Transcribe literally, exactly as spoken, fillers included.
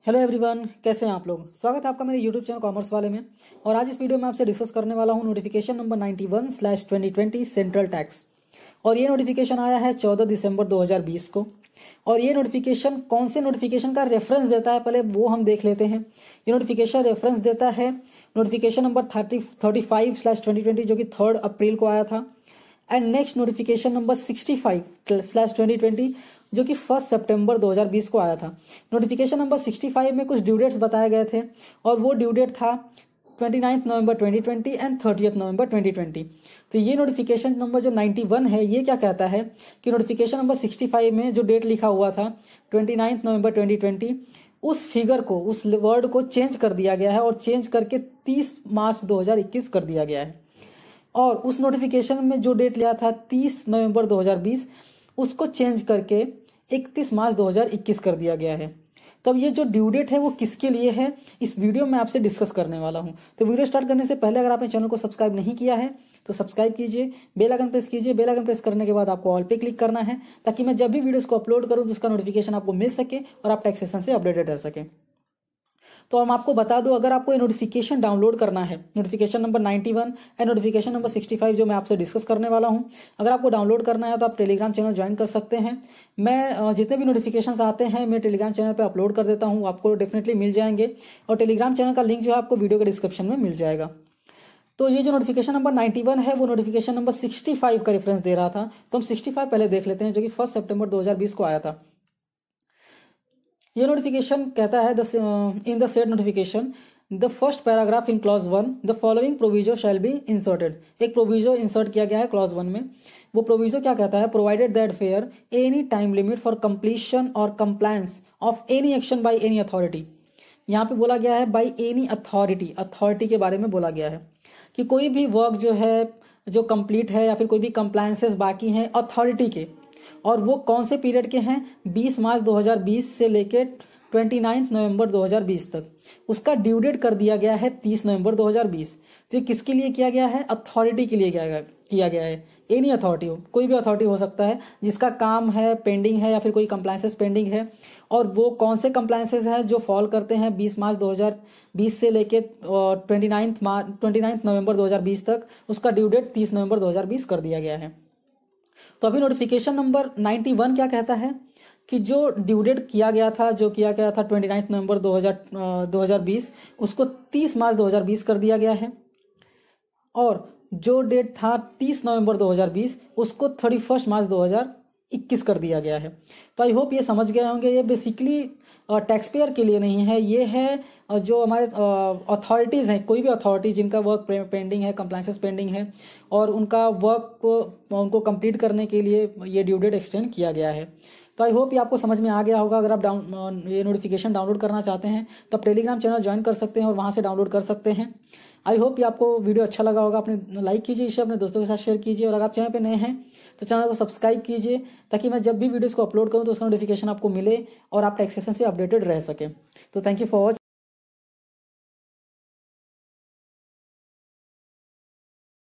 Hello everyone, कैसे हैं आप लोग। स्वागत है आपका मेरे यूट्यूब चैनल कॉमर्स वाले में। और आज इस वीडियो में आपसे डिस्कस करने वाला हूं notification number ninety one slash twenty twenty central tax. और ये नोटिफिकेशन आया है चौदह दिसंबर दो हज़ार बीस को। और ये नोटिफिकेशन कौन से नोटिफिकेशन का रेफरेंस देता है पहले वो हम देख लेते हैं। ये नोटिफिकेशन रेफरेंस देता है notification number thirty thirty five slash twenty twenty जो कि थर्ड अप्रैल को आया था। And next notification number sixty five slash twenty twenty जो कि फर्स्ट सितंबर दो हज़ार बीस को आया था। नोटिफिकेशन नंबर सिक्सटी फाइव में कुछ ड्यू डेट्स बताए गए थे और वो ड्यू डेट था twenty ninth November twenty twenty and thirtieth November twenty twenty. तो ये नोटिफिकेशन नंबर जो नाइन्टी वन है ये क्या कहता है कि नोटिफिकेशन नंबर सिक्सटी फाइव में जो डेट लिखा हुआ था twenty ninth November twenty twenty, उस फिगर को, उस वर्ड को चेंज कर दिया गया है और चेंज करके तीस मार्च दो हज़ार इक्कीस कर दिया गया है। और उस नोटिफिकेशन में जो डेट लिया था तीस नवंबर दो हज़ार बीस, उसको चेंज करके इकतीस मार्च दो हज़ार इक्कीस कर दिया गया है। तब ये जो ड्यू डेट है वो किसके लिए है, इस वीडियो में आपसे डिस्कस करने वाला हूं। तो वीडियो स्टार्ट करने से पहले अगर आपने चैनल को सब्सक्राइब नहीं किया है तो सब्सक्राइब कीजिए, बेल आइकन प्रेस कीजिए। बेल आइकन प्रेस करने के बाद आपको ऑल पे क्लिक करना है ताकि मैं जब भी वीडियोस को अपलोड करूं तो उसका नोटिफिकेशन आपको मिल सके और आप टैक्सेशन से अपडेटेड रह सके। तो हम आपको बता दूं, अगर आपको ये नोटिफिकेशन डाउनलोड करना है, notification number ninety one and notification number sixty five जो मैं आपसे डिस्कस करने वाला हूं, अगर आपको डाउनलोड करना है तो आप टेलीग्राम चैनल ज्वाइन कर सकते हैं। मैं जितने भी नोटिफिकेशंस आते हैं मैं टेलीग्राम चैनल पे अपलोड कर देता हूं, आपको डेफिनेटली मिल जाएंगे। और टेलीग्राम चैनल का लिंक जो है आपको वीडियो के डिस्क्रिप्शन में मिल जाएगा। तो ये जो नोटिफिकेशन नंबर नाइन्टी वन है वो नोटिफिकेशन नंबर सिक्सटी फाइव का रेफरेंस दे रहा था। तो हम सिक्सटी फाइव पहले देख लेते हैं जो कि फर्स्ट सितंबर दो हज़ार बीस को आया था। ये नोटिफिकेशन कहता है in the said notification the first paragraph in clause one the following proviso shall be inserted. एक प्रोविजो इंसर्ट किया गया है क्लॉज वन में। वो प्रोविजो क्या कहता है, provided that fair any time limit for completion और compliance of any action by any authority. यहाँ पे बोला गया है बाय एनी अथॉरिटी, अथॉरिटी के बारे में बोला गया है कि कोई भी वर्क जो है जो कंप्लीट है या फिर कोई भी कंप्लायंसेस बाकी हैं अथॉरिटी के, और वो कौन से पीरियड के हैं, बीस मार्च दो हज़ार बीस से लेके उनतीस नवंबर दो हज़ार बीस तक। उसका ड्यू डेट कर दिया गया है तीस नवंबर दो हज़ार बीस। तो ये किसके लिए किया गया है, अथॉरिटी के लिए किया गया है। एनी अथॉरिटी हो, कोई भी अथॉरिटी हो सकता है जिसका काम है पेंडिंग है या फिर कोई कंप्लायंसेस पेंडिंग है। और वो कौन से कंप्लायंसेस हैं जो फॉल करते हैं बीस मार्च दो हज़ार बीस से लेके उनतीस मार्च उनतीस नवंबर दो हज़ार बीस तक। उसका ड्यू डेट तीस नवंबर दो हज़ार बीस कर दिया गया है। तो अभी नोटिफिकेशन नंबर नाइन्टी वन क्या कहता है कि जो ड्यू डेट किया गया था जो किया गया था उनतीस नवंबर दो हज़ार बीस, उसको तीस मार्च दो हज़ार बीस कर दिया गया है। और जो डेट था तीस नवंबर दो हज़ार बीस उसको इकतीस मार्च दो हज़ार इक्कीस कर दिया गया है। तो आई होप ये समझ गए होंगे। ये बेसिकली टैक्स पेयर के लिए नहीं है, ये है जो हमारे अथॉरिटीज़ हैं, कोई भी अथॉरिटी जिनका वर्क पेंडिंग है, कंप्लायंसेस पेंडिंग है और उनका वर्क को उनको कंप्लीट करने के लिए ये ड्यू डेट एक्सटेंड किया गया है। तो आई होप ये आपको समझ में आ गया होगा। अगर आप डाउन ये नोटिफिकेशन डाउनलोड करना चाहते हैं तो आप टेलीग्राम चैनल ज्वाइन कर सकते हैं और वहाँ से डाउनलोड कर सकते हैं। आई होप ये आपको वीडियो अच्छा लगा होगा। अपने लाइक कीजिए, इसे अपने दोस्तों के साथ शेयर कीजिए। और अगर आप चैनल पे नए हैं तो चैनल को सब्सक्राइब कीजिए ताकि मैं जब भी वीडियोस को अपलोड करूं तो उसका नोटिफिकेशन आपको मिले और आप टैक्सेशन से अपडेटेड रह सकें। तो थैंक यू फॉर वॉचिंग।